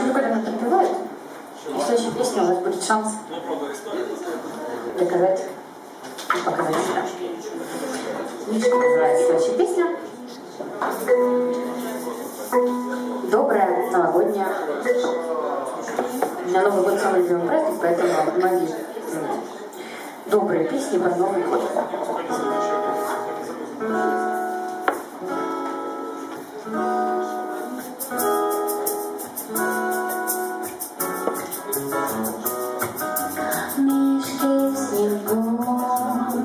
люблю, когда меня подпевают. И в следующей песне у вас будет шанс доказать и показать себя. Мишка называется следующая песня. Добрая, новогодняя. У меня Новый год самый любимый праздник, поэтому многие добрые песни про Новый год. Мишки в снегу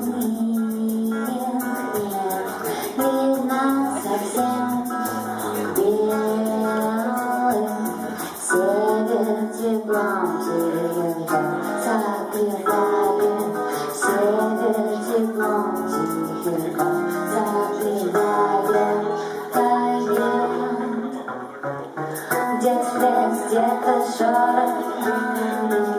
видно совсем белым. Север теплом тихо согревает, север теплом тихо согревает, тает. Где-то шорох